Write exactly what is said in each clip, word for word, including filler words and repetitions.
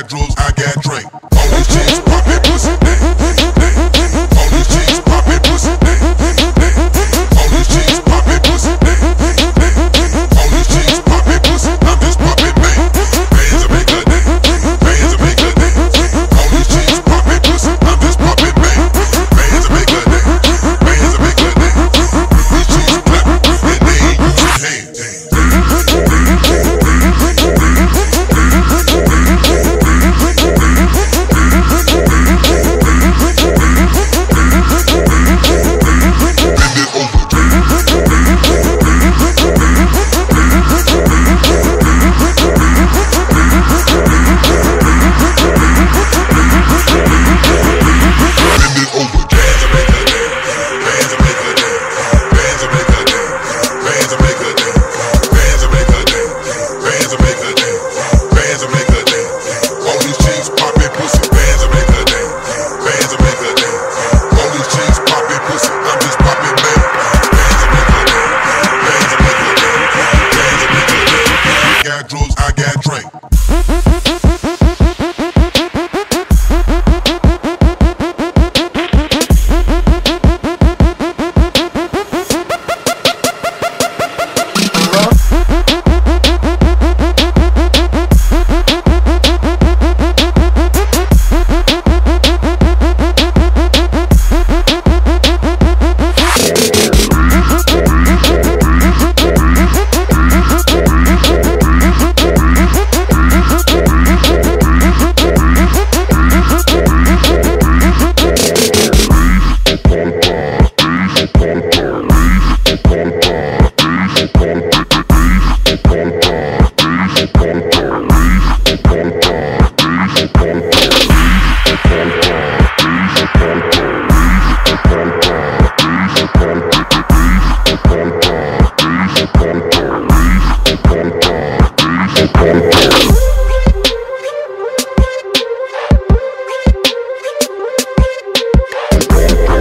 got drugs, I got drink. All these chicks poppin' pussy. All these chicks poppin' pussy. All these chicks poppin' pussy. All these chicks poppin' pussy. I'm just poppin' man. Bands to make a day. Bands to make a day. All these chicks poppin' pussy. I'm just poppin' man. Bands to make a day. Bands to make a day. These chicks clappin' and they ain't using hands. Drugs, I got drink.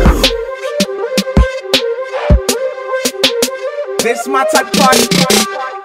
This my type party.